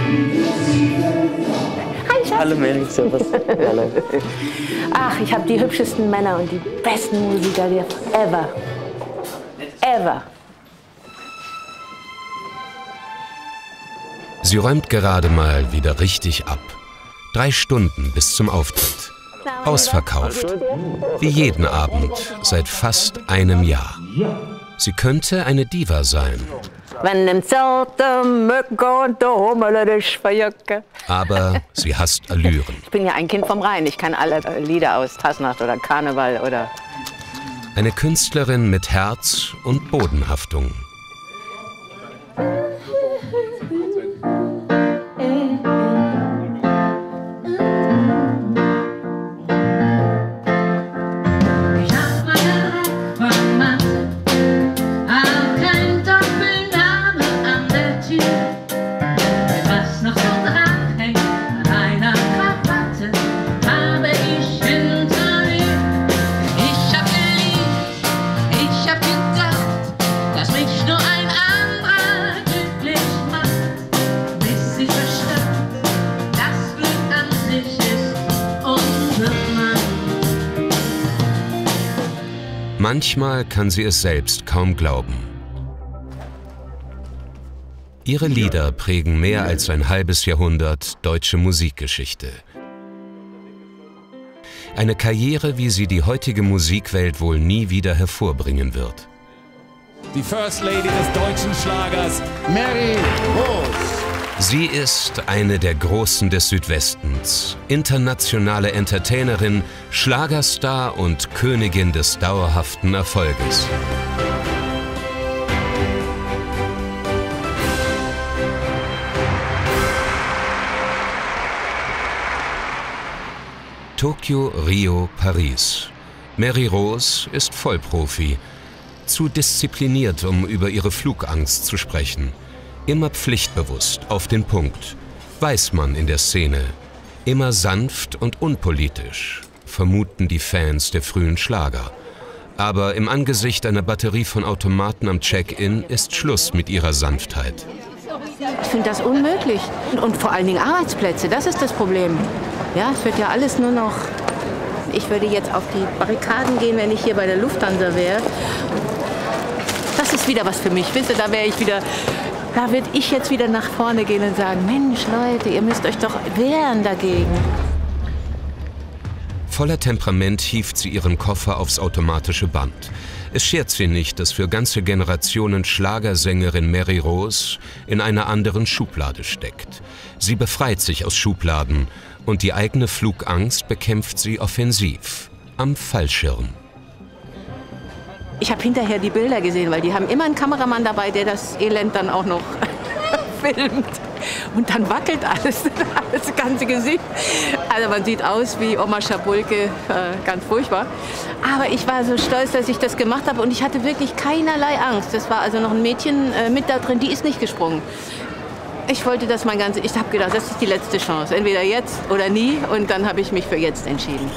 Hi, Schatz. Hallo Mary, servus. Hallo. Ach, ich habe die hübschesten Männer und die besten Musiker ever. Ever. Sie räumt gerade mal wieder richtig ab. 3 Stunden bis zum Auftritt. Ausverkauft. Wie jeden Abend seit fast einem Jahr. Sie könnte eine Diva sein. Wenn im Zelt Mücken und der Hummel dich verjucken. Aber sie hasst Allüren. Ich bin ja ein Kind vom Rhein. Ich kann alle Lieder aus Fasnacht oder Karneval oder... Eine Künstlerin mit Herz und Bodenhaftung. Manchmal kann sie es selbst kaum glauben. Ihre Lieder prägen mehr als ein halbes Jahrhundert deutsche Musikgeschichte. Eine Karriere, wie sie die heutige Musikwelt wohl nie wieder hervorbringen wird. Die First Lady des deutschen Schlagers, Mary Rose. Sie ist eine der Großen des Südwestens, internationale Entertainerin, Schlagerstar und Königin des dauerhaften Erfolges. Tokio, Rio, Paris. Mary Rose ist Vollprofi. Zu diszipliniert, um über ihre Flugangst zu sprechen. Immer pflichtbewusst, auf den Punkt. Weiß man in der Szene. Immer sanft und unpolitisch, vermuten die Fans der frühen Schlager. Aber im Angesicht einer Batterie von Automaten am Check-in ist Schluss mit ihrer Sanftheit. Ich finde das unmöglich. Und vor allen Dingen Arbeitsplätze, das ist das Problem. Ja, es wird ja alles nur noch... Ich würde jetzt auf die Barrikaden gehen, wenn ich hier bei der Lufthansa wäre. Das ist wieder was für mich. Wisst ihr, da wäre ich wieder... Da würde ich jetzt wieder nach vorne gehen und sagen, Mensch Leute, ihr müsst euch doch wehren dagegen. Voller Temperament hieft sie ihren Koffer aufs automatische Band. Es schert sie nicht, dass für ganze Generationen Schlagersängerin Mary Rose in einer anderen Schublade steckt. Sie befreit sich aus Schubladen und die eigene Flugangst bekämpft sie offensiv, am Fallschirm. Ich habe hinterher die Bilder gesehen, weil die haben immer einen Kameramann dabei, der das Elend dann auch noch filmt. Und dann wackelt alles, das ganze Gesicht. Also man sieht aus wie Oma Schabulke, ganz furchtbar. Aber ich war so stolz, dass ich das gemacht habe und ich hatte wirklich keinerlei Angst. Das war also noch ein Mädchen mit da drin, die ist nicht gesprungen. Ich wollte das mein ganzes, ich habe gedacht, das ist die letzte Chance, entweder jetzt oder nie. Und dann habe ich mich für jetzt entschieden.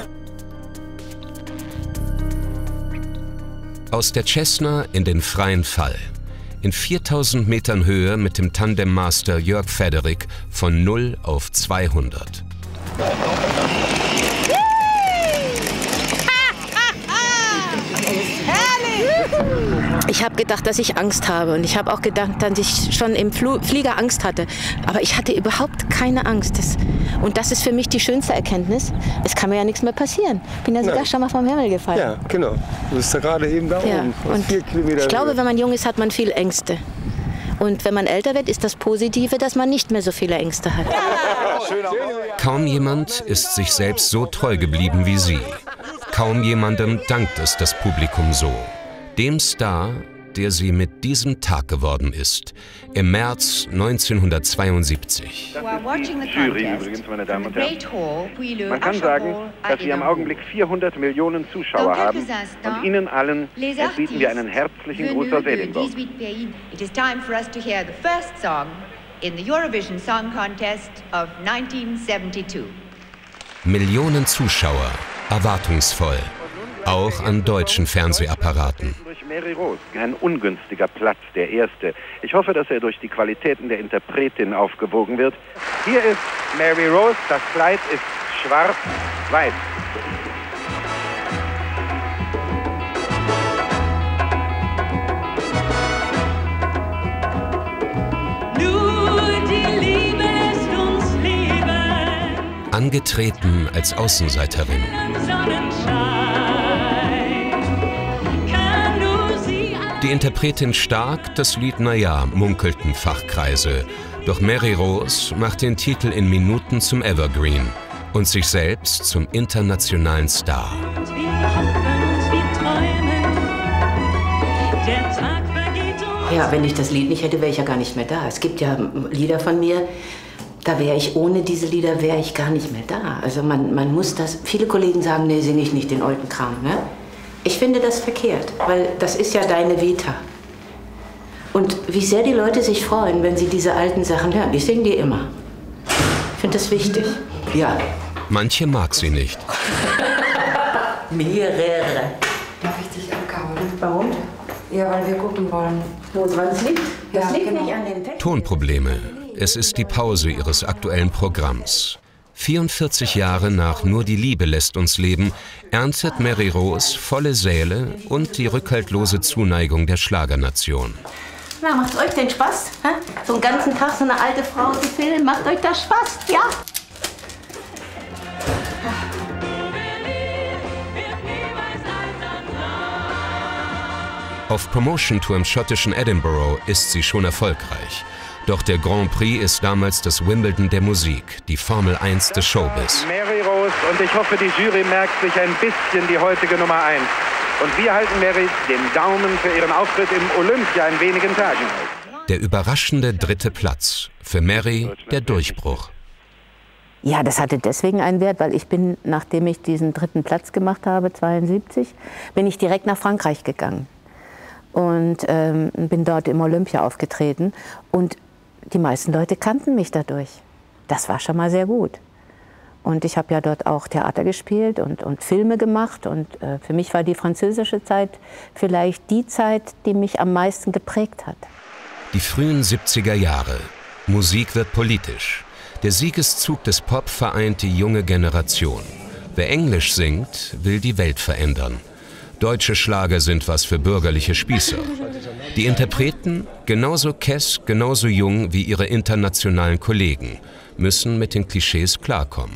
Aus der Cessna in den freien Fall. In 4000 Metern Höhe mit dem Tandemmaster Jörg Federik von 0 auf 200. Ich habe gedacht, dass ich Angst habe und ich habe auch gedacht, dass ich schon im Flieger Angst hatte. Aber ich hatte überhaupt keine Angst. Und das ist für mich die schönste Erkenntnis. Es kann mir ja nichts mehr passieren. Ich bin ja sogar schon mal vom Himmel gefallen. Ja, genau. Du bist ja gerade eben da oben. Und 4 Kilometer. Ich glaube, wenn man jung ist, hat man viel Ängste. Und wenn man älter wird, ist das Positive, dass man nicht mehr so viele Ängste hat. Kaum jemand ist sich selbst so treu geblieben wie sie. Kaum jemandem dankt es das Publikum so. Dem Star, der sie mit diesem Tag geworden ist, im März 1972. Das ist die Jury übrigens, meine Damen und Herren. Man kann sagen, dass wir im Augenblick 400 Millionen Zuschauer haben und Ihnen allen bieten wir einen herzlichen Gruß aus Edinburgh. It is time for us to hear the first song in the Eurovision Song Contest of 1972. Millionen Zuschauer, erwartungsvoll. auch an deutschen Fernsehapparaten. Durch Mary Rose, ein ungünstiger Platz, der erste. Ich hoffe, dass er durch die Qualitäten der Interpretin aufgewogen wird. Hier ist Mary Rose, das Kleid ist schwarz-weiß. Angetreten als Außenseiterin. Die Interpretin Stark, das Lied naja, munkelten Fachkreise. Doch Mary Rose macht den Titel in Minuten zum Evergreen und sich selbst zum internationalen Star. Ja, wenn ich das Lied nicht hätte, wäre ich ja gar nicht mehr da. Es gibt ja Lieder von mir, da wäre ich, ohne diese Lieder wäre ich gar nicht mehr da. Also man muss das, viele Kollegen sagen, nee, singe ich nicht den alten Kram, ne? Ich finde das verkehrt, weil das ist ja deine Vita. Und wie sehr die Leute sich freuen, wenn sie diese alten Sachen hören. Ich singe die immer. Ich finde das wichtig, ja. Manche mag sie nicht. Mehrere. Darf ich dich abkauen? Warum? Ja, weil wir gucken wollen. Wo es liegt? Das Ja, liegt genau. nicht an den Texten. Tonprobleme. Es ist die Pause ihres aktuellen Programms. 44 Jahre nach Nur die Liebe lässt uns leben, erntet Mary Rose volle Säle und die rückhaltlose Zuneigung der Schlagernation. Na, macht euch denn Spaß? Hä? So einen ganzen Tag so eine alte Frau zu filmen, macht euch das Spaß, ja? Auf Promotion-Tour im schottischen Edinburgh ist sie schon erfolgreich. Doch der Grand Prix ist damals das Wimbledon der Musik, die Formel 1 des Showbiz. Mary Rose, und ich hoffe, die Jury merkt sich ein bisschen die heutige Nummer 1. Und wir halten Mary den Daumen für ihren Auftritt im Olympia in wenigen Tagen auf. Der überraschende 3. Platz. Für Mary der Durchbruch. Ja, das hatte deswegen einen Wert, weil ich bin, nachdem ich diesen 3. Platz gemacht habe, 72, bin ich direkt nach Frankreich gegangen. Und bin dort im Olympia aufgetreten. Und die meisten Leute kannten mich dadurch. Das war schon mal sehr gut. Und ich habe ja dort auch Theater gespielt und Filme gemacht. Und für mich war die französische Zeit vielleicht die Zeit, die mich am meisten geprägt hat. Die frühen 70er Jahre. Musik wird politisch. Der Siegeszug des Pop vereint die junge Generation. Wer Englisch singt, will die Welt verändern. Deutsche Schlager sind was für bürgerliche Spießer. Die Interpreten, genauso kess, genauso jung wie ihre internationalen Kollegen, müssen mit den Klischees klarkommen.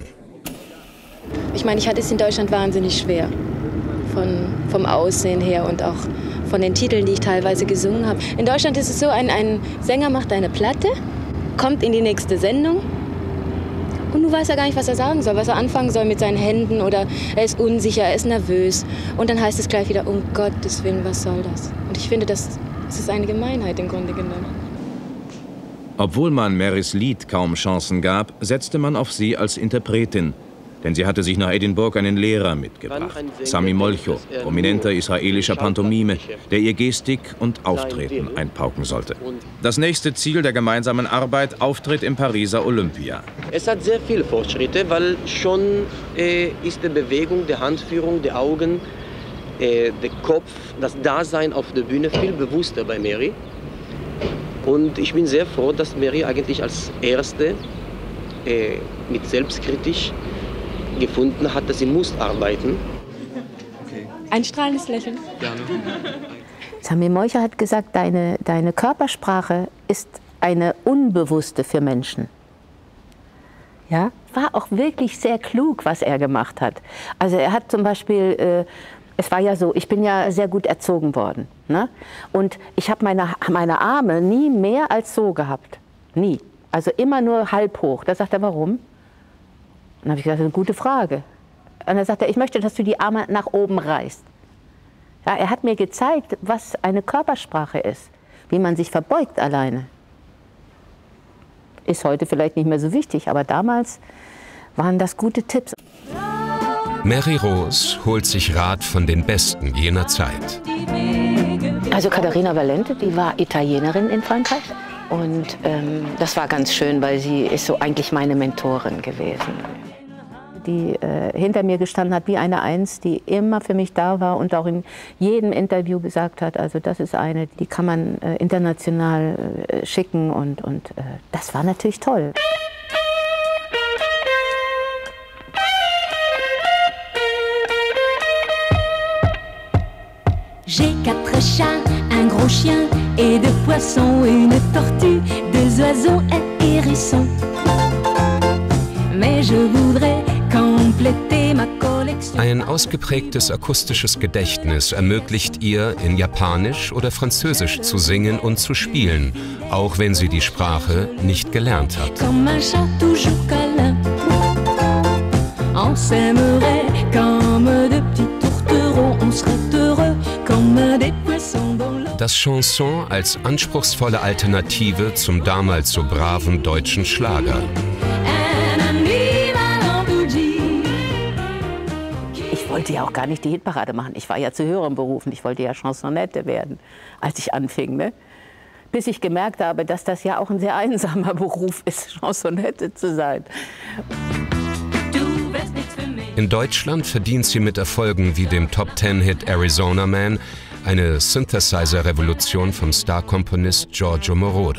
Ich meine, ich hatte es in Deutschland wahnsinnig schwer. Vom Aussehen her und auch von den Titeln, die ich teilweise gesungen habe. In Deutschland ist es so, ein Sänger macht eine Platte, kommt in die nächste Sendung und du weißt ja gar nicht, was er sagen soll, was er anfangen soll mit seinen Händen oder er ist unsicher, er ist nervös. Und dann heißt es gleich wieder, um Gottes Willen, was soll das? Und ich finde, das ist eine Gemeinheit im Grunde genommen. Obwohl man Marys Lied kaum Chancen gab, setzte man auf sie als Interpretin. Denn sie hatte sich nach Edinburgh einen Lehrer mitgebracht, Sami Molcho, prominenter israelischer Pantomime, der ihr Gestik und Auftreten einpauken sollte. Das nächste Ziel der gemeinsamen Arbeit, Auftritt im Pariser Olympia. Es hat sehr viele Fortschritte, weil schon ist die Bewegung, die Handführung, die Augen, der Kopf, das Dasein auf der Bühne viel bewusster bei Mary. Und ich bin sehr froh, dass Mary eigentlich als Erste mit selbstkritisch gefunden hat, dass sie muss arbeiten. Ein strahlendes Lächeln. Gerne. Sami Molcho hat gesagt, deine Körpersprache ist eine unbewusste für Menschen. Ja, war auch wirklich sehr klug, was er gemacht hat. Also er hat zum Beispiel, es war ja so, ich bin ja sehr gut erzogen worden. Ne? Und ich habe meine Arme nie mehr als so gehabt. Nie. Also immer nur halb hoch. Da sagt er, warum? Dann habe ich gesagt, das ist eine gute Frage. Und dann sagt er, ich möchte, dass du die Arme nach oben reißt. Ja, er hat mir gezeigt, was eine Körpersprache ist, wie man sich verbeugt alleine. Ist heute vielleicht nicht mehr so wichtig, aber damals waren das gute Tipps. Mary Rose holt sich Rat von den Besten jener Zeit. Also Katharina Valente, die war Italienerin in Frankreich. Und das war ganz schön, weil sie ist so eigentlich meine Mentorin gewesen. die hinter mir gestanden hat, wie eine Eins, die immer für mich da war und auch in jedem Interview gesagt hat, also das ist eine, die kann man international schicken und das war natürlich toll. J'ai 4 chats, un gros chien et 2 poissons, une tortue, 2 oiseaux, un hérisson. Mais je voudrais compléter ma collection. Ein ausgeprägtes akustisches Gedächtnis ermöglicht ihr, in Japanisch oder Französisch zu singen und zu spielen, auch wenn sie die Sprache nicht gelernt hat. Comme un chat toujours câlin, on s'aimerait comme de petits tourtereaux, on serait heureux comme des poissons dans l'eau. Das Chanson als anspruchsvolle Alternative zum damals so braven deutschen Schlager. Ich wollte ja auch gar nicht die Hitparade machen. Ich war ja zu höheren Berufen. Ich wollte ja Chansonette werden, als ich anfing. Ne? Bis ich gemerkt habe, dass das ja auch ein sehr einsamer Beruf ist, Chansonette zu sein. In Deutschland verdient sie mit Erfolgen wie dem Top-10-Hit Arizona Man eine Synthesizer-Revolution vom Star-Komponist Giorgio Moroder.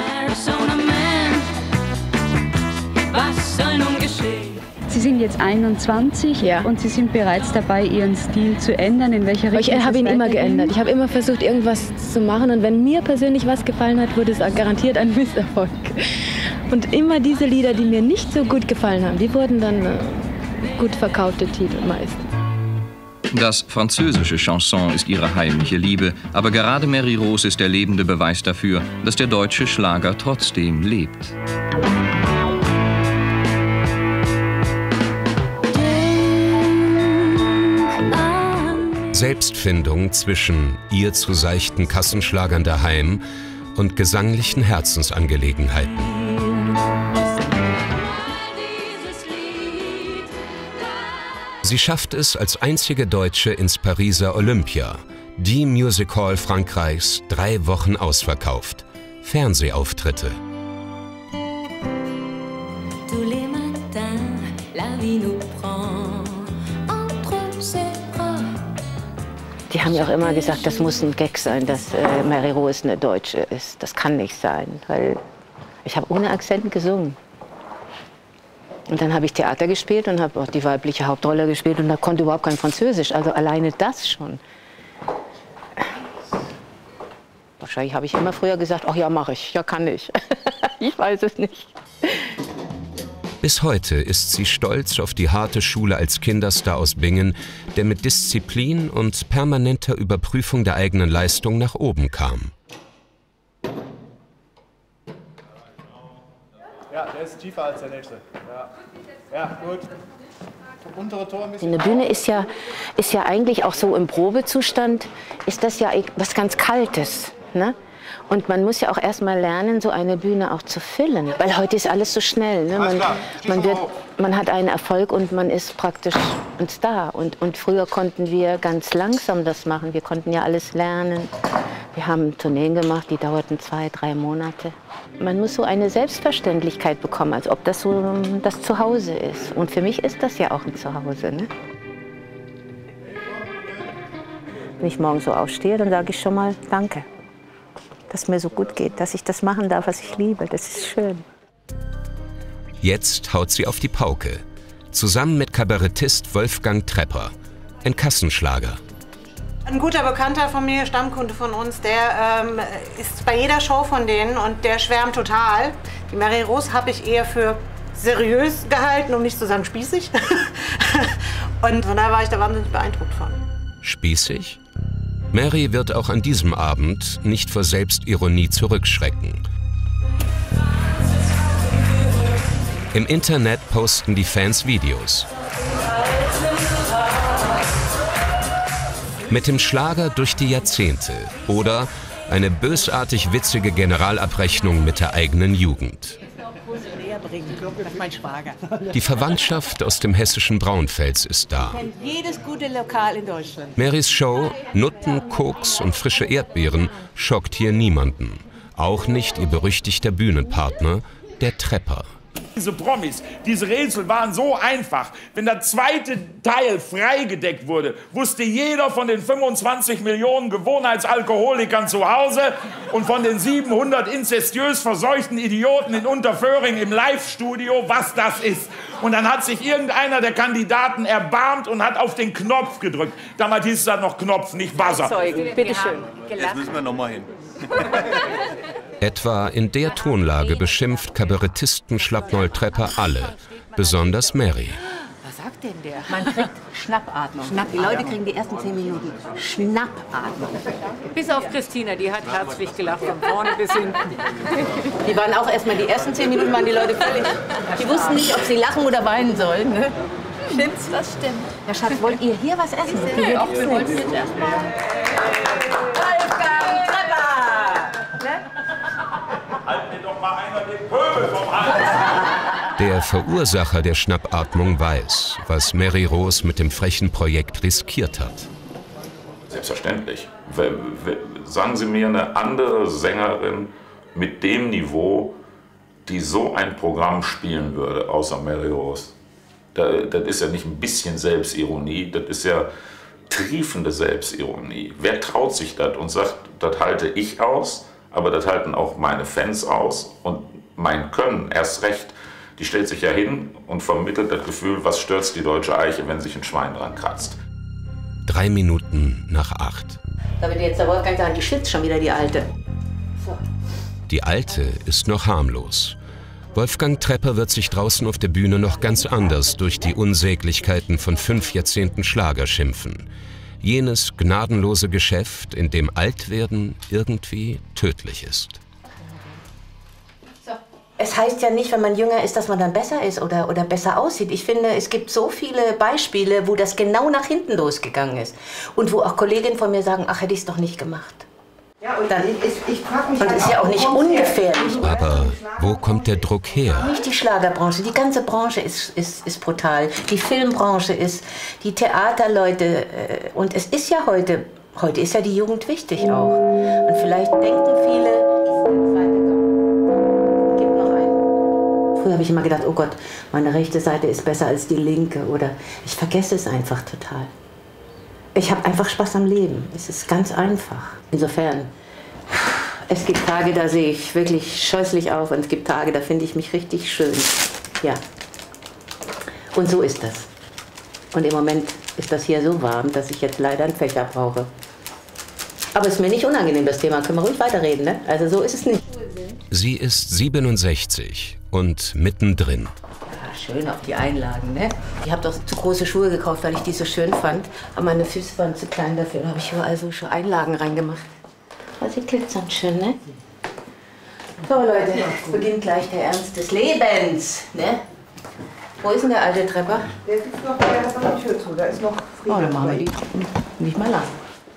Sie sind jetzt 21 und Sie sind bereits dabei, Ihren Stil zu ändern. In welcher Richtung? Ich habe ihn immer geändert. Ich habe immer versucht, irgendwas zu machen. Und wenn mir persönlich was gefallen hat, wurde es garantiert ein Misserfolg. Und immer diese Lieder, die mir nicht so gut gefallen haben, die wurden dann gut verkaufte Titel meistens. Das französische Chanson ist ihre heimliche Liebe, aber gerade Mary Rose ist der lebende Beweis dafür, dass der deutsche Schlager trotzdem lebt. Selbstfindung zwischen ihr zu seichten Kassenschlagern daheim und gesanglichen Herzensangelegenheiten. Sie schafft es als einzige Deutsche ins Pariser Olympia, die Music Hall Frankreichs, 3 Wochen ausverkauft. Fernsehauftritte. Die haben ja auch immer gesagt, das muss ein Gag sein, dass Mary Rose eine Deutsche ist. Das kann nicht sein, weil ich habe ohne Akzent gesungen. Und dann habe ich Theater gespielt und habe auch die weibliche Hauptrolle gespielt und da konnte überhaupt kein Französisch. Also alleine das schon. Wahrscheinlich habe ich immer früher gesagt, ach ja, mache ich, ja kann ich. Ich weiß es nicht. Bis heute ist sie stolz auf die harte Schule als Kinderstar aus Bingen, der mit Disziplin und permanenter Überprüfung der eigenen Leistung nach oben kam. Ja, der ist tiefer als der nächste. Ja, gut. Untere Tor ein bisschen. Eine Bühne ist ja eigentlich auch so im Probezustand, ist das ja was ganz Kaltes. Ne? Und man muss ja auch erst mal lernen, so eine Bühne auch zu füllen. Weil heute ist alles so schnell. Ne? Man hat einen Erfolg und man ist praktisch ein Star. Und früher konnten wir ganz langsam das machen. Wir konnten ja alles lernen. Wir haben Tourneen gemacht, die dauerten 2, 3 Monate. Man muss so eine Selbstverständlichkeit bekommen, als ob das so das Zuhause ist. Und für mich ist das ja auch ein Zuhause. Ne? Wenn ich morgens so aufstehe, dann sage ich schon mal Danke, dass es mir so gut geht, dass ich das machen darf, was ich liebe. Das ist schön. Jetzt haut sie auf die Pauke. Zusammen mit Kabarettist Wolfgang Trepper. Ein Kassenschlager. Ein guter Bekannter von mir, Stammkunde von uns, der ist bei jeder Show von denen und der schwärmt total. Die Mary Rose habe ich eher für seriös gehalten, um nicht zu sagen spießig. Und von daher war ich da wahnsinnig beeindruckt von. Spießig? Mary wird auch an diesem Abend nicht vor Selbstironie zurückschrecken. Im Internet posten die Fans Videos. Mit dem Schlager durch die Jahrzehnte oder eine bösartig witzige Generalabrechnung mit der eigenen Jugend. Die Verwandtschaft aus dem hessischen Braunfels ist da. Jedes gute Lokal in Deutschland. Marys Show, Nutten, Koks und frische Erdbeeren schockt hier niemanden. Auch nicht ihr berüchtigter Bühnenpartner, der Trepper. Diese Promis, diese Rätsel waren so einfach. Wenn der zweite Teil freigedeckt wurde, wusste jeder von den 25 Millionen Gewohnheitsalkoholikern zu Hause und von den 700 inzestiös verseuchten Idioten in Unterföhring im Live-Studio, was das ist. Und dann hat sich irgendeiner der Kandidaten erbarmt und hat auf den Knopf gedrückt. Damals hieß es dann noch Knopf, nicht Buzzer. Bitte schön. Jetzt müssen wir noch mal hin. Etwa in der Tonlage beschimpft Kabarettisten Schlappnoll-Trepper alle, besonders Mary. Was sagt denn der? Man kriegt Schnappatmung. Die Leute kriegen die ersten 10 Minuten Schnappatmung. Bis auf Christina, die hat herzlich gelacht, von vorne bis hinten. Die waren auch erstmal die ersten 10 Minuten, waren die Leute völlig... Die wussten nicht, ob sie lachen oder weinen sollen. Ne? Stimmt's? Das stimmt. Herr Schatz, wollt ihr hier was essen? Wir wollten jetzt erstmal... Wolfgang Trepper! Halt mir doch mal einer den Pöbel vom Hals! Der Verursacher der Schnappatmung weiß, was Mary Rose mit dem frechen Projekt riskiert hat. Selbstverständlich. Sagen Sie mir eine andere Sängerin mit dem Niveau, die so ein Programm spielen würde, außer Mary Rose. Das ist ja nicht ein bisschen Selbstironie, das ist ja triefende Selbstironie. Wer traut sich das und sagt, das halte ich aus, aber das halten auch meine Fans aus und mein Können erst recht. Die stellt sich ja hin und vermittelt das Gefühl, was stürzt die deutsche Eiche, wenn sich ein Schwein dran kratzt. 3 Minuten nach 8. Da wird jetzt der Wolfgang sagen, die schwitzt schon wieder, die Alte. So. Die Alte ist noch harmlos. Wolfgang Trepper wird sich draußen auf der Bühne noch ganz anders durch die Unsäglichkeiten von 5 Jahrzehnten Schlager schimpfen. Jenes gnadenlose Geschäft, in dem Altwerden irgendwie tödlich ist. Es heißt ja nicht, wenn man jünger ist, dass man dann besser ist oder besser aussieht. Ich finde, es gibt so viele Beispiele, wo das genau nach hinten losgegangen ist. Und wo auch Kolleginnen von mir sagen, ach, hätte ich es doch nicht gemacht. Ja, und dann ich frage mich, und das ist ja auch nicht ungefährlich. Aber wo kommt der Druck her? Nicht die Schlagerbranche, die ganze Branche ist brutal. Die Filmbranche ist, die Theaterleute. Und es ist ja heute ist ja die Jugend wichtig auch. Und vielleicht denken viele, früher habe ich immer gedacht, oh Gott, meine rechte Seite ist besser als die linke. Oder ich vergesse es einfach total. Ich habe einfach Spaß am Leben. Es ist ganz einfach. Insofern, es gibt Tage, da sehe ich wirklich scheußlich auf. Und es gibt Tage, da finde ich mich richtig schön. Ja. Und so ist das. Und im Moment ist das hier so warm, dass ich jetzt leider einen Fächer brauche. Aber es ist mir nicht unangenehm, das Thema. Können wir ruhig weiterreden, ne? Also so ist es nicht. Sie ist 67 und mittendrin. Schön auf die Einlagen, ne? Ich habe doch zu große Schuhe gekauft, weil ich die so schön fand. Aber meine Füße waren zu klein dafür. Da habe ich überall so Einlagen reingemacht. Aber sie glitzern schön, ne? So, Leute, jetzt beginnt gleich der Ernst des Lebens, ne? Wo ist denn der alte Trepper? Der ist noch bei der Tür zu. Da ist noch Frieden. Oh, dann machen wir die nicht mal lang.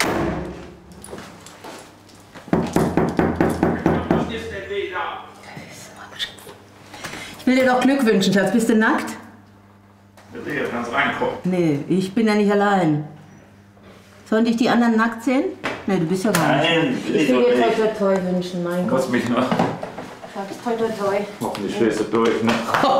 Ich will dir doch Glück wünschen, Schatz. Bist du nackt? Bitte, jetzt kannst du reinkommen. Nee, ich bin ja nicht allein. Sollen dich die anderen nackt sehen? Nee, du bist ja gar nicht. Nein, ich will dir toi toi toi wünschen, mein Gott. Was mich noch? Schatz, toi toi toi. Hoffentlich stehst du durch, ne?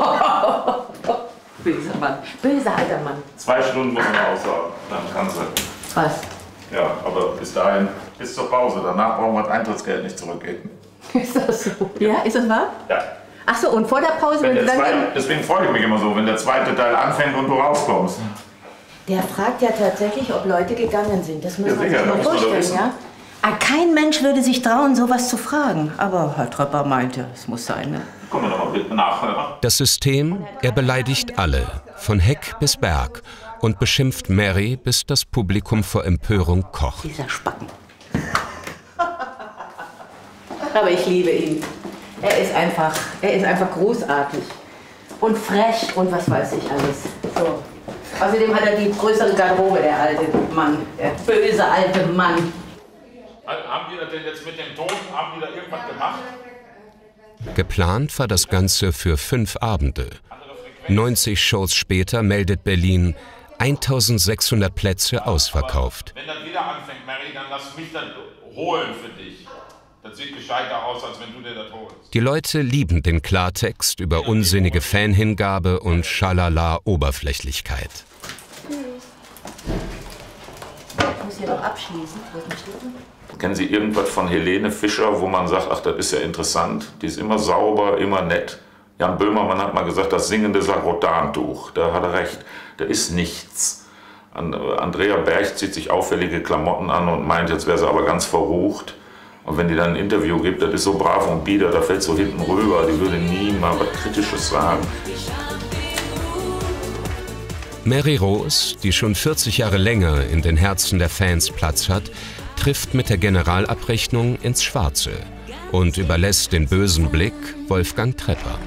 Böser Mann. Böser alter Mann. 2 Stunden muss man aussagen, dann kannst du. Was? Ja, aber bis dahin, bis zur Pause. Danach brauchen wir das Eintrittsgeld nicht zurückgeben. Ist das so? Ja, ist das wahr? Ja. Ach so, und vor der Pause, wenn du dann... Deswegen freue ich mich immer so, wenn der zweite Teil anfängt und du rauskommst. Der fragt ja tatsächlich, ob Leute gegangen sind. Das muss man sich mal vorstellen, ja? Kein Mensch würde sich trauen, sowas zu fragen. Aber Herr Trepper meinte, es muss sein, ne? Kommen wir doch mal bitte nach. Das System, er beleidigt alle, von Heck bis Berg, und beschimpft Mary, bis das Publikum vor Empörung kocht. Dieser Spacken. Aber ich liebe ihn. Er ist einfach großartig. Und frech und was weiß ich alles. So. Außerdem hat er die größere Garderobe, der alte Mann. Der böse alte Mann. Haben die das denn jetzt mit dem Ton, haben die da irgendwas gemacht? Geplant war das Ganze für 5 Abende. 90 Shows später meldet Berlin 1600 Plätze ausverkauft. Wenn das wieder anfängt, Mary, dann lass mich das holen für dich. Das Das sieht gescheiter aus, als wenn du dir das holst. Die Leute lieben den Klartext über unsinnige Fanhingabe und Schalala-Oberflächlichkeit. Ich muss hier noch abschließen. Kennen Sie irgendwas von Helene Fischer, wo man sagt, ach, das ist ja interessant? Die ist immer sauber, immer nett. Jan Böhmermann hat mal gesagt, das singende Sarotantuch. Da hat er recht. Da ist nichts. Andrea Berg zieht sich auffällige Klamotten an und meint, jetzt wäre sie aber ganz verrucht. Und wenn die dann ein Interview gibt, das ist so brav und bieder, da fällt so hinten rüber. Die würde nie mal was Kritisches sagen. Mary Rose, die schon 40 Jahre länger in den Herzen der Fans Platz hat, trifft mit der Generalabrechnung ins Schwarze und überlässt den bösen Blick Wolfgang Trepper.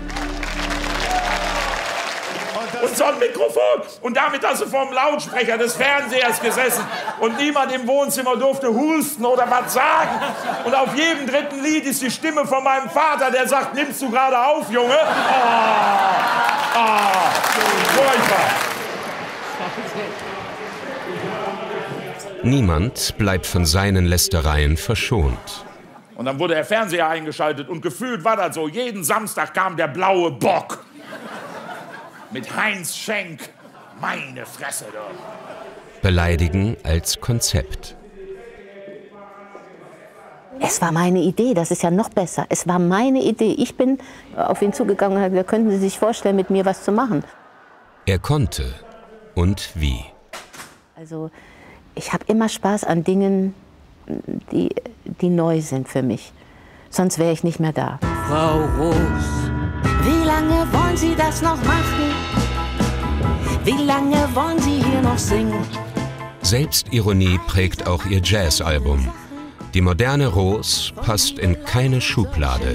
Und so ein Mikrofon. Und damit hast du vorm Lautsprecher des Fernsehers gesessen. Und niemand im Wohnzimmer durfte husten oder was sagen. Und auf jedem dritten Lied ist die Stimme von meinem Vater, der sagt, nimmst du gerade auf, Junge? Furchtbar. Niemand bleibt von seinen Lästereien verschont. Und dann wurde der Fernseher eingeschaltet und gefühlt war das so. Jeden Samstag kam der blaue Bock. Mit Heinz Schenk. Meine Fresse doch. Beleidigen als Konzept. Es war meine Idee, das ist ja noch besser. Es war meine Idee. Ich bin auf ihn zugegangen und habe gesagt, könnten Sie sich vorstellen, mit mir was zu machen? Er konnte. Und wie? Also, ich habe immer Spaß an Dingen, die neu sind für mich. Sonst wäre ich nicht mehr da. Frau Roos, wie lange wollen Sie das noch machen? Wie lange wollen Sie hier noch singen? Selbstironie prägt auch ihr Jazzalbum. Die moderne Rose passt in keine Schublade.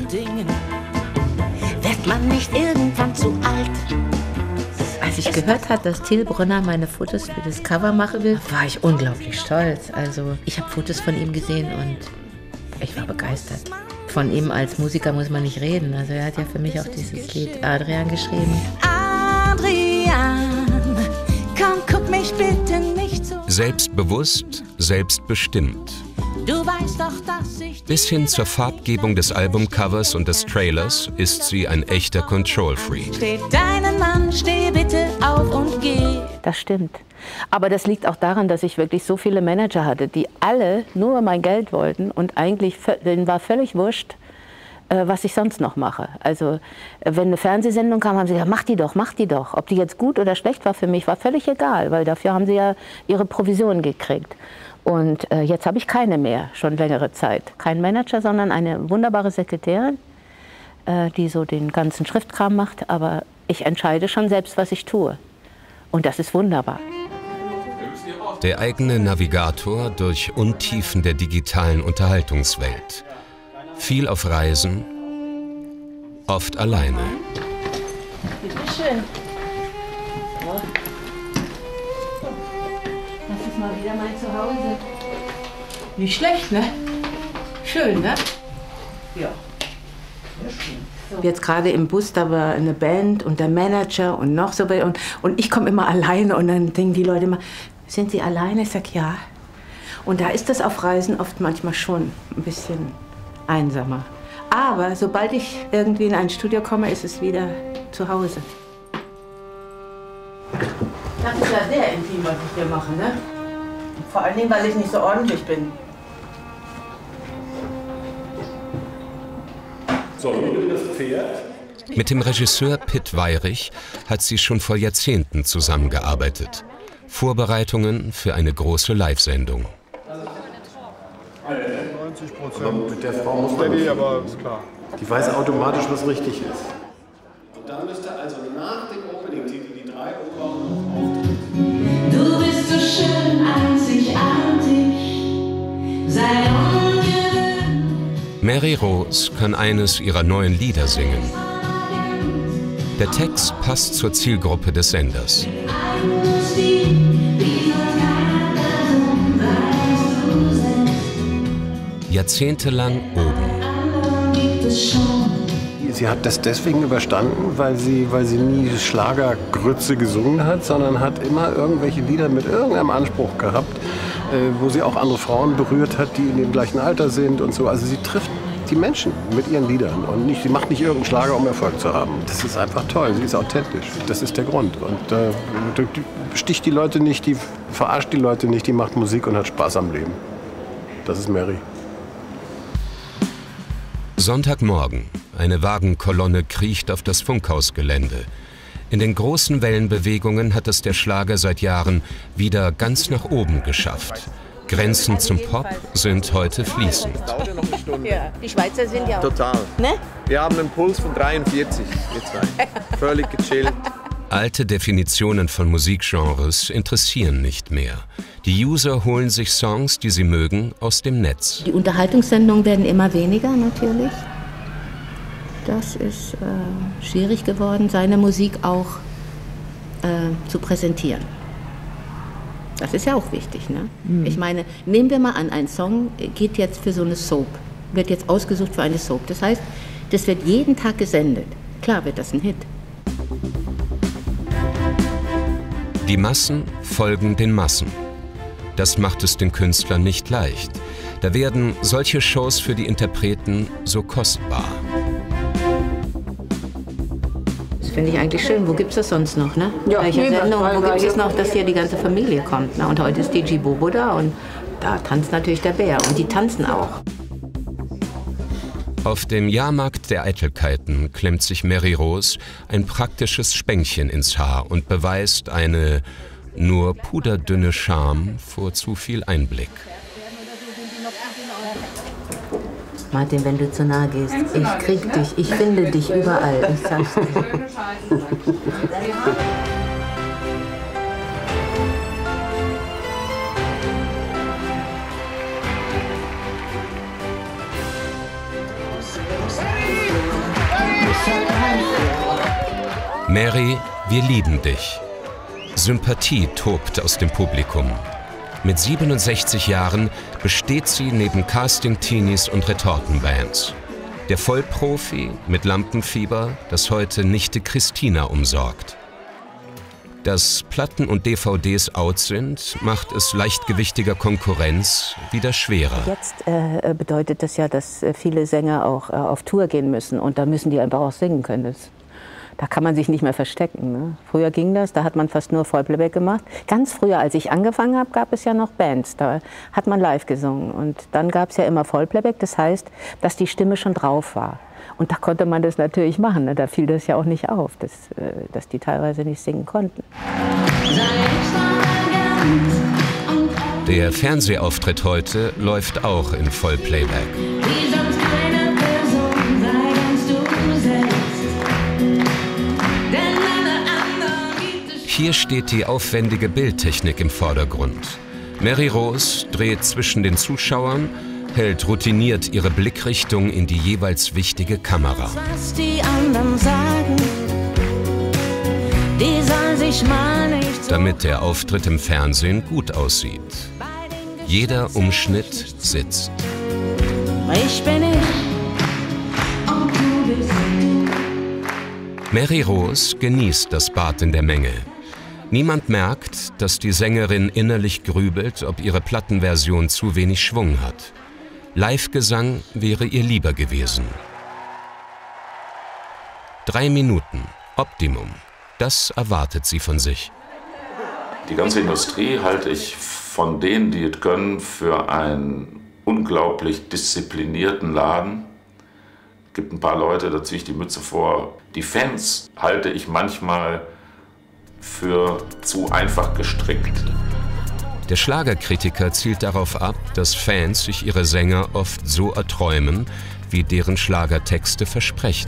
Wird man nicht irgendwann zu alt? Als ich gehört habe, dass Till Brönner meine Fotos für das Cover machen will, war ich unglaublich stolz. Also ich habe Fotos von ihm gesehen und ich war begeistert. Von ihm als Musiker muss man nicht reden. Also er hat ja für mich auch dieses Lied Adrian geschrieben. Adrian, komm, guck mich bitte nicht so. Selbstbewusst, selbstbestimmt. Du weißt doch, dass ich... Bis hin zur Farbgebung des Albumcovers und des Trailers ist sie ein echter Control-Freak. Steht deinen Mann, steh bitte auf und geh. Das stimmt. Aber das liegt auch daran, dass ich wirklich so viele Manager hatte, die alle nur mein Geld wollten und eigentlich, denen war völlig wurscht, was ich sonst noch mache. Also wenn eine Fernsehsendung kam, haben sie gesagt, mach die doch, mach die doch. Ob die jetzt gut oder schlecht war für mich, war völlig egal, weil dafür haben sie ja ihre Provision gekriegt. Und jetzt habe ich keine mehr, schon längere Zeit. Kein Manager, sondern eine wunderbare Sekretärin, die so den ganzen Schriftkram macht. Aber ich entscheide schon selbst, was ich tue. Und das ist wunderbar. Der eigene Navigator durch Untiefen der digitalen Unterhaltungswelt. Viel auf Reisen, oft alleine. Bitte schön. So. Das ist mal wieder mein Zuhause. Nicht schlecht, ne? Schön, ne? Ja. Jetzt gerade im Bus, da war eine Band und der Manager und noch so. Und ich komme immer alleine und dann denken die Leute immer, sind Sie alleine? Ich sage, ja. Und da ist das auf Reisen oft manchmal schon ein bisschen einsamer. Aber sobald ich irgendwie in ein Studio komme, ist es wieder zu Hause. Das ist ja sehr intim, was ich hier mache, ne? Vor allen Dingen, weil ich nicht so ordentlich bin. So, das Pferd. Mit dem Regisseur Pitt Weyrich hat sie schon vor Jahrzehnten zusammengearbeitet. Vorbereitungen für eine große Live-Sendung. 90%. Mit der Frau muss man nicht, aber ist klar. Die weiß automatisch, was richtig ist. Und dann müsste also nach dem Opening-Titel die 3 auftreten. Du bist so schön einzigartig, sei ungewöhnlich. Mary Rose kann eines ihrer neuen Lieder singen. Der Text passt zur Zielgruppe des Senders. Jahrzehntelang oben. Sie hat das deswegen überstanden, weil sie nie Schlagergrütze gesungen hat, sondern hat immer irgendwelche Lieder mit irgendeinem Anspruch gehabt, wo sie auch andere Frauen berührt hat, die in dem gleichen Alter sind und so. Also sie trifft die Menschen mit ihren Liedern. Und sie macht nicht irgendeinen Schlager, um Erfolg zu haben. Das ist einfach toll, sie ist authentisch. Das ist der Grund. Und die besticht die Leute nicht, die verarscht die Leute nicht, die macht Musik und hat Spaß am Leben. Das ist Mary. Sonntagmorgen. Eine Wagenkolonne kriecht auf das Funkhausgelände. In den großen Wellenbewegungen hat es der Schlager seit Jahren wieder ganz nach oben geschafft. Grenzen zum Pop sind heute fließend. Dauert ja noch eine Stunde. Ja, die Schweizer sind ja auch... Total. Ne? Wir haben einen Puls von 43, wir zwei. Völlig gechillt. Alte Definitionen von Musikgenres interessieren nicht mehr. Die User holen sich Songs, die sie mögen, aus dem Netz. Die Unterhaltungssendungen werden immer weniger natürlich. Das ist schwierig geworden, seine Musik auch zu präsentieren. Das ist ja auch wichtig, ne? Ich meine, nehmen wir mal an, ein Song geht jetzt für so eine Soap, wird jetzt ausgesucht für eine Soap. Das heißt, das wird jeden Tag gesendet. Klar wird das ein Hit. Die Massen folgen den Massen. Das macht es den Künstlern nicht leicht. Da werden solche Shows für die Interpreten so kostbar. Das finde ich eigentlich schön. Wo gibt es das sonst noch, ne? Ja, welche Sendung, wo gibt es noch, dass hier die ganze Familie kommt? Ne? Und heute ist DJ Bobo da und da tanzt natürlich der Bär. Und die tanzen auch. Auf dem Jahrmarkt der Eitelkeiten klemmt sich Mary Rose ein praktisches Spänkchen ins Haar und beweist eine nur puderdünne Scham vor zu viel Einblick. Martin, wenn du zu nahe gehst, ich krieg dich, ich finde dich überall. Ich sag's dir. Mary, wir lieben dich. Sympathie tobt aus dem Publikum. Mit 67 Jahren besteht sie neben Casting-Teenies und Retortenbands. Der Vollprofi mit Lampenfieber, das heute Nichte Christina umsorgt. Dass Platten und DVDs out sind, macht es leichtgewichtiger Konkurrenz wieder schwerer. Jetzt bedeutet das ja, dass viele Sänger auch auf Tour gehen müssen und da müssen die einfach auch singen können. Da kann man sich nicht mehr verstecken. Ne? Früher ging das, da hat man fast nur Vollplayback gemacht. Ganz früher, als ich angefangen habe, gab es ja noch Bands, da hat man live gesungen. Und dann gab es ja immer Vollplayback, das heißt, dass die Stimme schon drauf war. Und da konnte man das natürlich machen, ne? Da fiel das ja auch nicht auf, dass die teilweise nicht singen konnten. Der Fernsehauftritt heute läuft auch in Vollplayback. Hier steht die aufwendige Bildtechnik im Vordergrund. Mary Rose dreht zwischen den Zuschauern, hält routiniert ihre Blickrichtung in die jeweils wichtige Kamera. Was die anderen sagen, die sollen sich mal nicht so. Damit der Auftritt im Fernsehen gut aussieht. Jeder Umschnitt sitzt. Ich bin ich und du bist du. Mary Rose genießt das Bad in der Menge. Niemand merkt, dass die Sängerin innerlich grübelt, ob ihre Plattenversion zu wenig Schwung hat. Live-Gesang wäre ihr lieber gewesen. 3 Minuten, Optimum. Das erwartet sie von sich. Die ganze Industrie halte ich von denen, die es können, für einen unglaublich disziplinierten Laden. Es gibt ein paar Leute, da ziehe ich die Mütze vor. Die Fans halte ich manchmal für zu einfach gestrickt. Der Schlagerkritiker zielt darauf ab, dass Fans sich ihre Sänger oft so erträumen, wie deren Schlagertexte versprechen.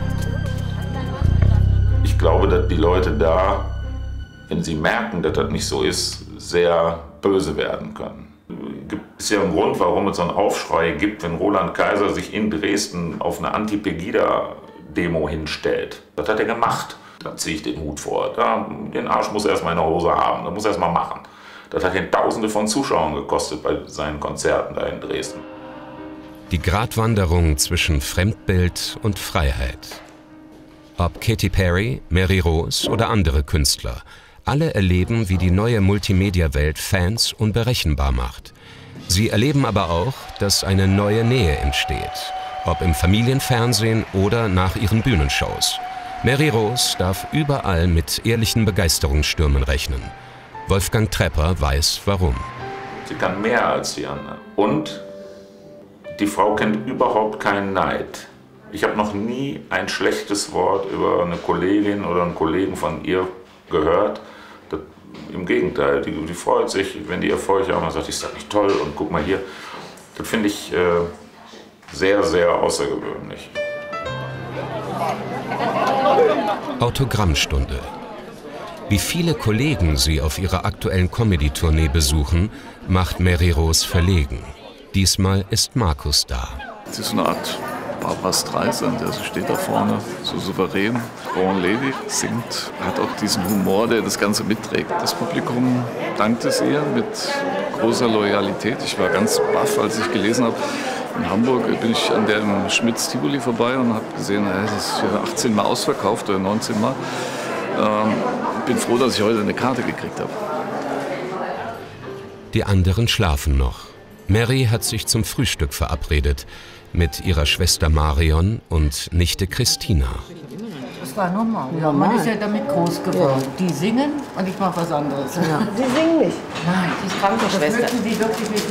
Ich glaube, dass die Leute da, wenn sie merken, dass das nicht so ist, sehr böse werden können. Es ist ja ein Grund, warum es so einen Aufschrei gibt, wenn Roland Kaiser sich in Dresden auf eine Anti-Pegida-Demo hinstellt. Das hat er gemacht. Da ziehe ich den Hut vor. Den Arsch muss er erstmal in der Hose haben. Das muss er erstmal machen. Das hat ihn Tausende von Zuschauern gekostet bei seinen Konzerten da in Dresden. Die Gratwanderung zwischen Fremdbild und Freiheit. Ob Katy Perry, Mary Rose oder andere Künstler, alle erleben, wie die neue Multimedia-Welt Fans unberechenbar macht. Sie erleben aber auch, dass eine neue Nähe entsteht, ob im Familienfernsehen oder nach ihren Bühnenshows. Mary Rose darf überall mit ehrlichen Begeisterungsstürmen rechnen. Wolfgang Trepper weiß, warum. Sie kann mehr als die anderen. Und die Frau kennt überhaupt keinen Neid. Ich habe noch nie ein schlechtes Wort über eine Kollegin oder einen Kollegen von ihr gehört. Das, im Gegenteil, die freut sich, wenn die Erfolge haben und sagt, ist das nicht toll und guck mal hier. Das finde ich sehr, sehr außergewöhnlich. Autogrammstunde. Wie viele Kollegen sie auf ihrer aktuellen Comedy-Tournee besuchen, macht Mary Rose verlegen. Diesmal ist Markus da. Es ist eine Art Barbra Streisand, sie steht da vorne, so souverän, Grand Lady, singt, hat auch diesen Humor, der das Ganze mitträgt. Das Publikum dankt es ihr mit großer Loyalität. Ich war ganz baff, als ich gelesen habe, in Hamburg bin ich an der im Schmitz-Tivoli vorbei und habe gesehen, das ist 18 Mal ausverkauft oder 19 Mal. Bin froh, dass ich heute eine Karte gekriegt habe. Die anderen schlafen noch. Mary hat sich zum Frühstück verabredet mit ihrer Schwester Marion und Nichte Christina. Das war normal. Ja, man ist ja damit groß geworden. Ja. Die singen und ich mache was anderes. Ja. Sie singen nicht? Nein, die ist Krankenschwester. Das möchten Sie wirklich nicht.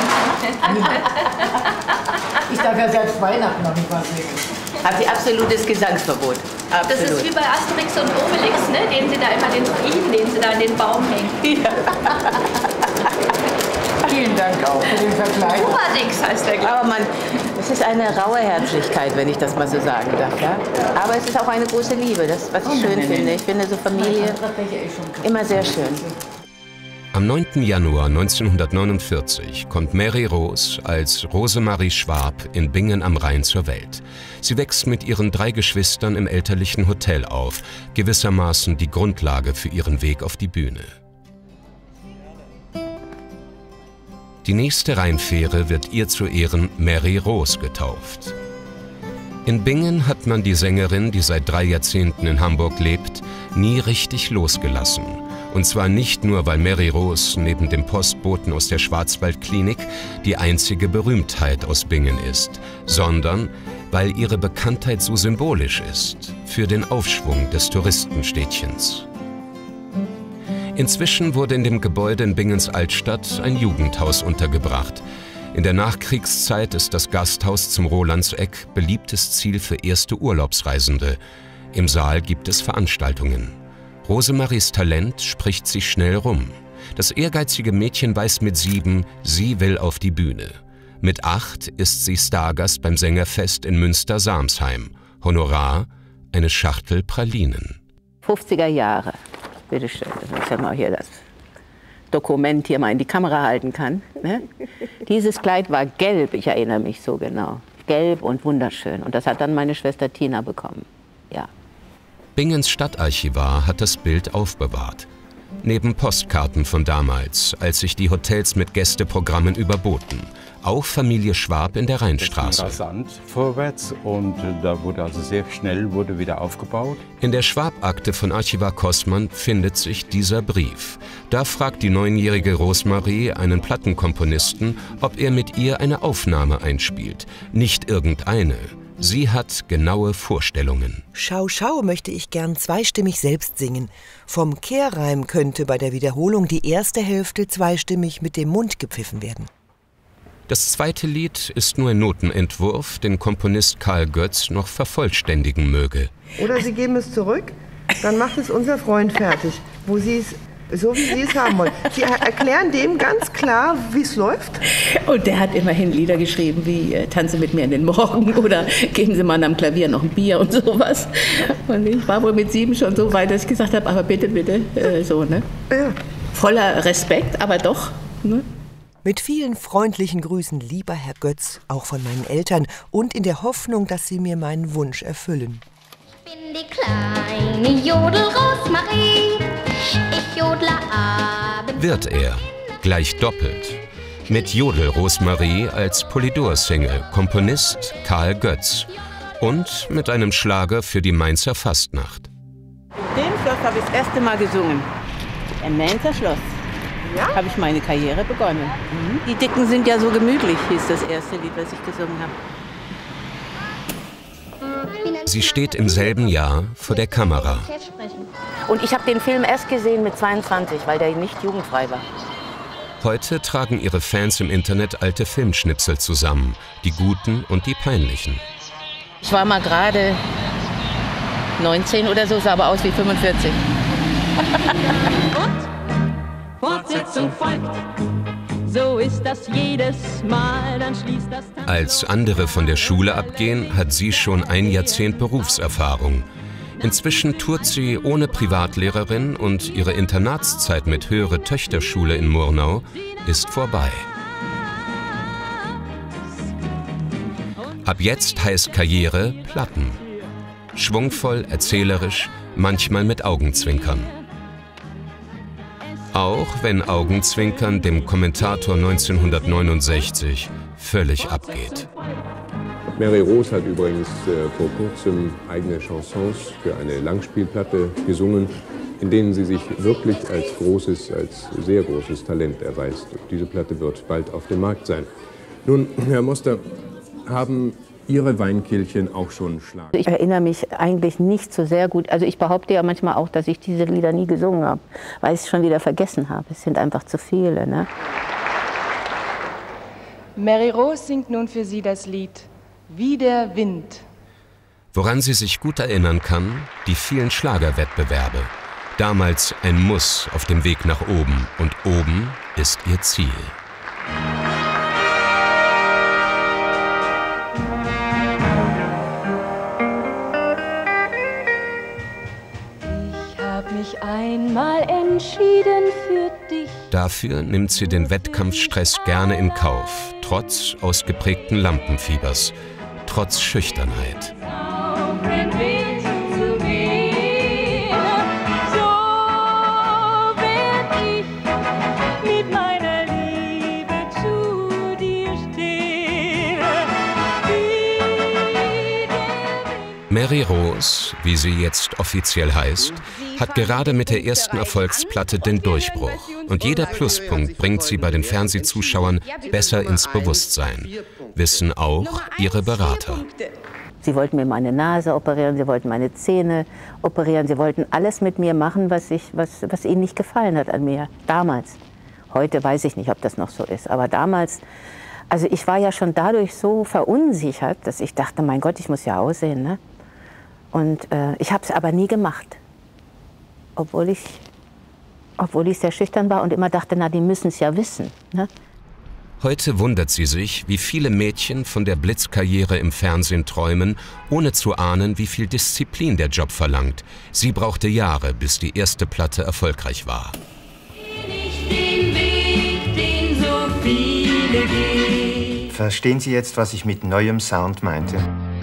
Ich darf ja selbst Weihnachten noch nicht was singen. Hat sie absolutes Gesangsverbot. Absolut. Das ist wie bei Asterix und Obelix, ne? Den sie da immer den Druiden, den sie da an den Baum hängen. Ja. Vielen Dank auch für den Vergleich. Obadix heißt der, glaube ich. Aber man, es ist eine raue Herzlichkeit, wenn ich das mal so sagen darf. Ja? Aber es ist auch eine große Liebe, das, was ich schön finde. Ich finde so Familie immer sehr schön. Am 9. Januar 1949 kommt Mary Rose als Rosemarie Schwab in Bingen am Rhein zur Welt. Sie wächst mit ihren 3 Geschwistern im elterlichen Hotel auf, gewissermaßen die Grundlage für ihren Weg auf die Bühne. Die nächste Rheinfähre wird ihr zu Ehren Mary Rose getauft. In Bingen hat man die Sängerin, die seit 3 Jahrzehnten in Hamburg lebt, nie richtig losgelassen. Und zwar nicht nur, weil Mary Rose neben dem Postboten aus der Schwarzwaldklinik die einzige Berühmtheit aus Bingen ist, sondern weil ihre Bekanntheit so symbolisch ist für den Aufschwung des Touristenstädtchens. Inzwischen wurde in dem Gebäude in Bingens Altstadt ein Jugendhaus untergebracht. In der Nachkriegszeit ist das Gasthaus zum Rolandseck beliebtes Ziel für erste Urlaubsreisende. Im Saal gibt es Veranstaltungen. Rosemaries Talent spricht sich schnell rum. Das ehrgeizige Mädchen weiß mit 7, sie will auf die Bühne. Mit 8 ist sie Stargast beim Sängerfest in Münster-Samsheim. Honorar: eine Schachtel Pralinen. 50er Jahre. Bitte schön, dass ich mal hier das Dokument hier mal in die Kamera halten kann. Ne? Dieses Kleid war gelb, ich erinnere mich so genau. Gelb und wunderschön. Und das hat dann meine Schwester Tina bekommen. Ja. Bingens Stadtarchivar hat das Bild aufbewahrt. Neben Postkarten von damals, als sich die Hotels mit Gästeprogrammen überboten. Auch Familie Schwab in der Rheinstraße. Rasant vorwärts und da wurde also sehr schnell wieder aufgebaut. In der Schwab-Akte von Archivar Kossmann findet sich dieser Brief. Da fragt die 9-jährige Rosemarie einen Plattenkomponisten, ob er mit ihr eine Aufnahme einspielt. Nicht irgendeine. Sie hat genaue Vorstellungen. Schau, schau möchte ich gern zweistimmig selbst singen. Vom Kehrreim könnte bei der Wiederholung die erste Hälfte zweistimmig mit dem Mund gepfiffen werden. Das zweite Lied ist nur ein Notenentwurf, den Komponist Karl Götz noch vervollständigen möge. Oder Sie geben es zurück, dann macht es unser Freund fertig, wo Sie es so wie Sie es haben wollen. Sie erklären dem ganz klar, wie es läuft. Und der hat immerhin Lieder geschrieben wie Tanze mit mir in den Morgen oder geben Sie mal am Klavier noch ein Bier und sowas. Und ich war wohl mit 7 schon so weit, dass ich gesagt habe, aber bitte, bitte, so, ne? Ja. Voller Respekt, aber doch, ne? Mit vielen freundlichen Grüßen, lieber Herr Götz, auch von meinen Eltern und in der Hoffnung, dass Sie mir meinen Wunsch erfüllen. Ich bin die kleine Jodel-Rosemarie, ich jodle abends. Wird er, gleich doppelt. Mit Jodel-Rosemarie als Polydor-Single, Komponist Karl Götz. Und mit einem Schlager für die Mainzer Fastnacht. In dem Schloss habe ich das erste Mal gesungen. Im Mainzer Schloss. Ja? Habe ich meine Karriere begonnen. Die Dicken sind ja so gemütlich, hieß das erste Lied, was ich gesungen habe. Sie steht im selben Jahr vor der Kamera. Und ich habe den Film erst gesehen mit 22, weil der nicht jugendfrei war. Heute tragen ihre Fans im Internet alte Filmschnipsel zusammen, die guten und die peinlichen. Ich war mal gerade 19 oder so, sah aber aus wie 45. Fortsetzung folgt. So ist das jedes Mal, dann schließt das... Als andere von der Schule abgehen, hat sie schon ein Jahrzehnt Berufserfahrung. Inzwischen tourt sie ohne Privatlehrerin und ihre Internatszeit mit Höhere Töchterschule in Murnau ist vorbei. Ab jetzt heißt Karriere Platten. Schwungvoll, erzählerisch, manchmal mit Augenzwinkern. Auch wenn Augenzwinkern dem Kommentator 1969 völlig abgeht. Mary Rose hat übrigens vor kurzem eigene Chansons für eine Langspielplatte gesungen, in denen sie sich wirklich als sehr großes Talent erweist. Diese Platte wird bald auf dem Markt sein. Nun, Herr Moster, haben Ihre Weinkehlchen auch schon Schlag? Ich erinnere mich eigentlich nicht so sehr gut. Also ich behaupte ja manchmal auch, dass ich diese Lieder nie gesungen habe, weil ich es schon wieder vergessen habe. Es sind einfach zu viele. Ne? Mary Rose singt nun für Sie das Lied Wie der Wind. Woran sie sich gut erinnern kann, die vielen Schlagerwettbewerbe. Damals ein Muss auf dem Weg nach oben und oben ist ihr Ziel. Ich hab mich einmal entschieden für dich. Dafür nimmt sie den Wettkampfstress gerne in Kauf, trotz ausgeprägten Lampenfiebers, trotz Schüchternheit. Mary Rose, wie sie jetzt offiziell heißt, hat gerade mit der ersten Erfolgsplatte den Durchbruch. Und jeder Pluspunkt bringt sie bei den Fernsehzuschauern besser ins Bewusstsein. Wissen auch ihre Berater. Sie wollten mir meine Nase operieren, sie wollten meine Zähne operieren, sie wollten alles mit mir machen, was ihnen nicht gefallen hat an mir. Damals. Heute weiß ich nicht, ob das noch so ist, aber damals... Also ich war ja schon dadurch so verunsichert, dass ich dachte, mein Gott, ich muss ja aussehen, ne? Und ich habe es aber nie gemacht, obwohl ich sehr schüchtern war und immer dachte, na, die müssen es ja wissen. Ne? Heute wundert sie sich, wie viele Mädchen von der Blitzkarriere im Fernsehen träumen, ohne zu ahnen, wie viel Disziplin der Job verlangt. Sie brauchte Jahre, bis die erste Platte erfolgreich war. Den Weg, den so viele gehen. Verstehen Sie jetzt, was ich mit neuem Sound meinte?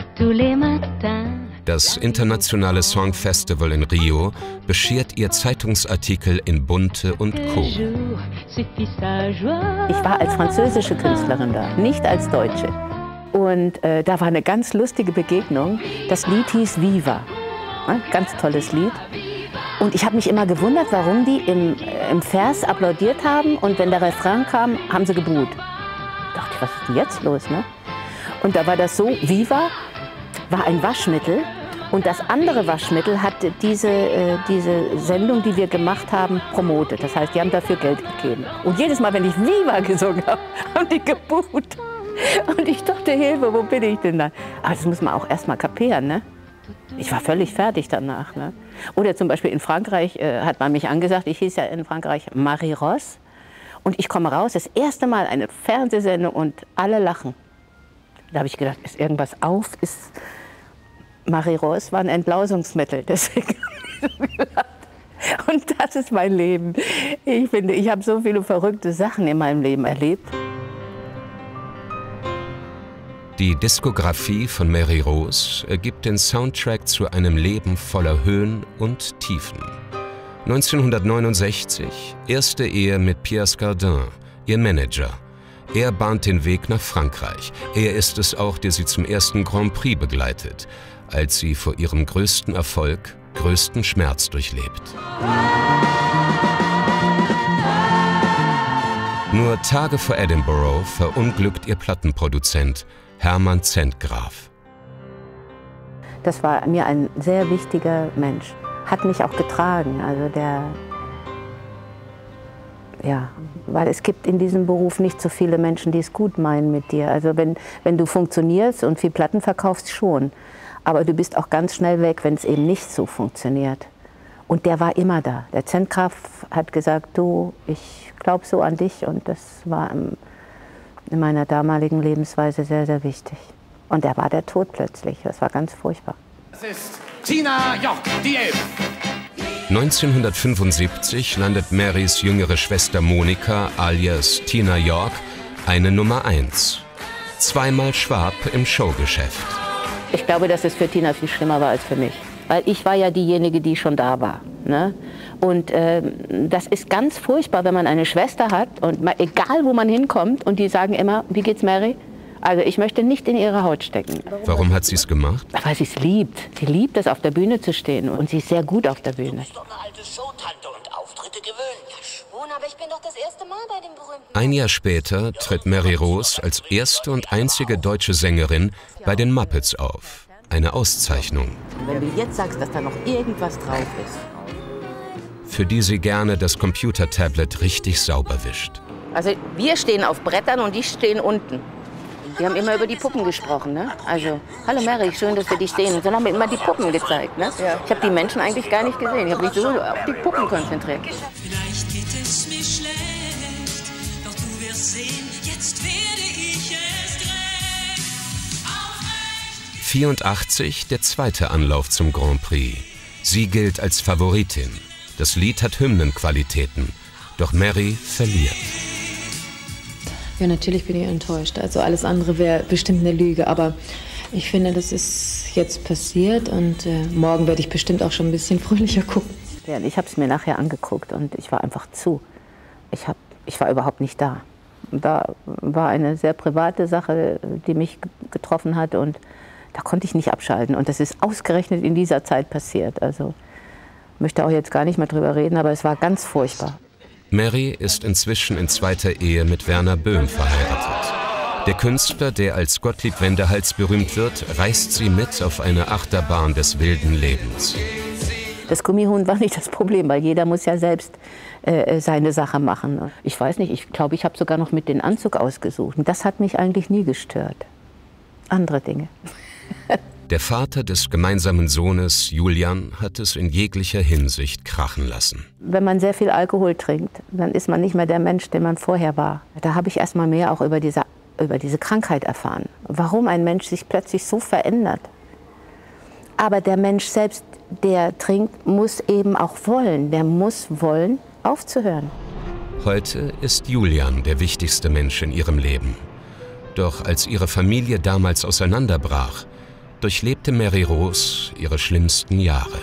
Das internationale Songfestival in Rio beschert ihr Zeitungsartikel in Bunte und Co. Ich war als französische Künstlerin da, nicht als Deutsche. Und da war eine ganz lustige Begegnung. Das Lied hieß Viva. Ganz tolles Lied. Und ich habe mich immer gewundert, warum die im Vers applaudiert haben und wenn der Refrain kam, haben sie gebuht. Da dachte ich, was ist denn jetzt los? Ne? Und da war das so, Viva war ein Waschmittel und das andere Waschmittel hat diese Sendung, die wir gemacht haben, promotet. Das heißt, die haben dafür Geld gegeben. Und jedes Mal, wenn ich Viva gesungen habe, haben die gebuht. Und ich dachte, Hilfe, wo bin ich denn da? Aber das muss man auch erst mal kapieren, ne? Ich war völlig fertig danach. Ne? Oder zum Beispiel in Frankreich hat man mich angesagt, ich hieß ja in Frankreich Mary Rose. Und ich komme raus, das erste Mal eine Fernsehsendung und alle lachen. Da habe ich gedacht, ist irgendwas auf? Mary Rose war ein Entlausungsmittel, deswegen habe ich so gelacht. Und das ist mein Leben. Ich finde, ich habe so viele verrückte Sachen in meinem Leben erlebt. Die Diskografie von Mary Rose ergibt den Soundtrack zu einem Leben voller Höhen und Tiefen. 1969, erste Ehe mit Pierre Scardin, ihr Manager. Er bahnt den Weg nach Frankreich. Er ist es auch, der sie zum ersten Grand Prix begleitet, als sie vor ihrem größten Erfolg größten Schmerz durchlebt. Nur Tage vor Edinburgh verunglückt ihr Plattenproduzent Hermann Zentgraf. Das war mir ein sehr wichtiger Mensch. Hat mich auch getragen. Also weil es gibt in diesem Beruf nicht so viele Menschen, die es gut meinen mit dir. Also wenn du funktionierst und viel Platten verkaufst, schon. Aber du bist auch ganz schnell weg, wenn es eben nicht so funktioniert. Und der war immer da. Der Zentgraf hat gesagt, du, ich glaube so an dich. Und das war in meiner damaligen Lebensweise sehr, sehr wichtig. Und er war der Tod plötzlich. Das war ganz furchtbar. Das ist Tina York, die Elf. 1975 landet Marys jüngere Schwester Monika alias Tina York eine Nummer 1. Zweimal Schwab im Showgeschäft. Ich glaube, dass es für Tina viel schlimmer war als für mich. Weil ich war ja diejenige, die schon da war. Ne? Und das ist ganz furchtbar, wenn man eine Schwester hat, und egal wo man hinkommt, und die sagen immer, wie geht's Mary? Also ich möchte nicht in ihre Haut stecken. Warum hat sie es gemacht? Weil sie es liebt. Sie liebt es, auf der Bühne zu stehen. Und sie ist sehr gut auf der Bühne. Du bist doch eine alte Showtante und Auftritte gewöhnt. Ja schon, aber ich bin doch das erste Mal bei dem berühmten... Ein Jahr später tritt Mary Rose als erste und einzige deutsche Sängerin bei den Muppets auf. Eine Auszeichnung. Wenn du jetzt sagst, dass da noch irgendwas drauf ist. Für die sie gerne das Computertablet richtig sauber wischt. Also wir stehen auf Brettern und die stehen unten. Die haben immer über die Puppen gesprochen, ne? Also, hallo Mary, schön, dass wir dich sehen. Und dann haben wir immer die Puppen gezeigt, ne? Ja. Ich habe die Menschen eigentlich gar nicht gesehen. Ich habe mich so auf die Puppen konzentriert. Vielleicht geht es mir schlecht, doch du wirst sehen, jetzt werde ich erst recht. 84 der zweite Anlauf zum Grand Prix. Sie gilt als Favoritin. Das Lied hat Hymnenqualitäten. Doch Mary verliert. Ja, natürlich bin ich enttäuscht. Also alles andere wäre bestimmt eine Lüge. Aber ich finde, das ist jetzt passiert und morgen werde ich bestimmt auch schon ein bisschen fröhlicher gucken. Ja, ich habe es mir nachher angeguckt und ich war einfach zu. Ich war überhaupt nicht da. Da war eine sehr private Sache, die mich getroffen hat, und da konnte ich nicht abschalten. Und das ist ausgerechnet in dieser Zeit passiert. Also ich möchte auch jetzt gar nicht mehr drüber reden, aber es war ganz furchtbar. Mary ist inzwischen in zweiter Ehe mit Werner Böhm verheiratet. Der Künstler, der als Gottlieb Wendehals berühmt wird, reißt sie mit auf eine Achterbahn des wilden Lebens. Das Gummihuhn war nicht das Problem, weil jeder muss ja selbst seine Sache machen. Ich weiß nicht, ich glaube, ich habe sogar noch mit den Anzug ausgesucht. Und das hat mich eigentlich nie gestört. Andere Dinge. Der Vater des gemeinsamen Sohnes, Julian, hat es in jeglicher Hinsicht krachen lassen. Wenn man sehr viel Alkohol trinkt, dann ist man nicht mehr der Mensch, den man vorher war. Da habe ich erst mal mehr auch über diese Krankheit erfahren. Warum ein Mensch sich plötzlich so verändert. Aber der Mensch selbst, der trinkt, muss eben auch wollen. Der muss wollen, aufzuhören. Heute ist Julian der wichtigste Mensch in ihrem Leben. Doch als ihre Familie damals auseinanderbrach, durchlebte Mary Rose ihre schlimmsten Jahre.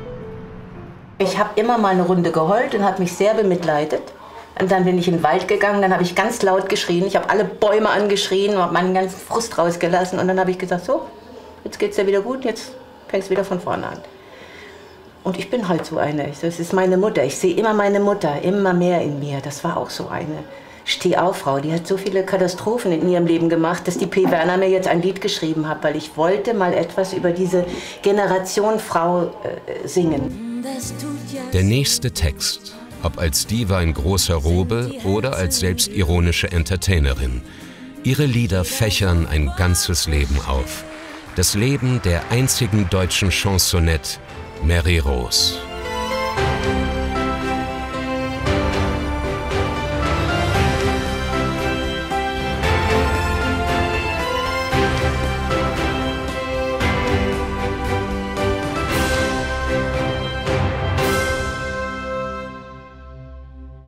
Ich habe immer mal eine Runde geheult und habe mich sehr bemitleidet. Und dann bin ich in den Wald gegangen, dann habe ich ganz laut geschrien. Ich habe alle Bäume angeschrien und habe meinen ganzen Frust rausgelassen. Und dann habe ich gesagt, so, jetzt geht's dir wieder gut, jetzt fängst du wieder von vorne an. Und ich bin halt so eine. Das ist meine Mutter. Ich sehe immer meine Mutter, immer mehr in mir. Das war auch so eine Steh-auf-Frau. Die hat so viele Katastrophen in ihrem Leben gemacht, dass die P. Werner mir jetzt ein Lied geschrieben hat, weil ich wollte mal etwas über diese Generation Frau singen. Der nächste Text, ob als Diva in großer Robe oder als selbstironische Entertainerin. Ihre Lieder fächern ein ganzes Leben auf. Das Leben der einzigen deutschen Chansonette, Mary Rose.